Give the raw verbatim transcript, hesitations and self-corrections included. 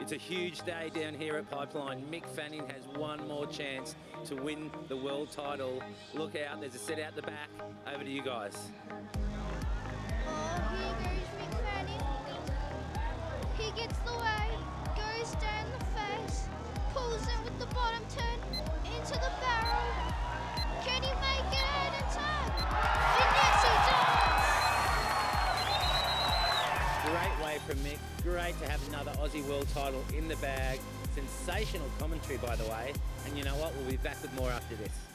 It's a huge day down here at Pipeline. Mick Fanning has one more chance to win the world title. Look out, there's a set out the back. Over to you guys. Oh, here goes Mick Fanning. He gets the way, goes down the face, pulls in with the bottom turn into the barrel. Can he make it out in time? And yes, he does! Great way from Mick. Great to have another Aussie world title in the bag. Sensational commentary, by the way. And you know what? We'll be back with more after this.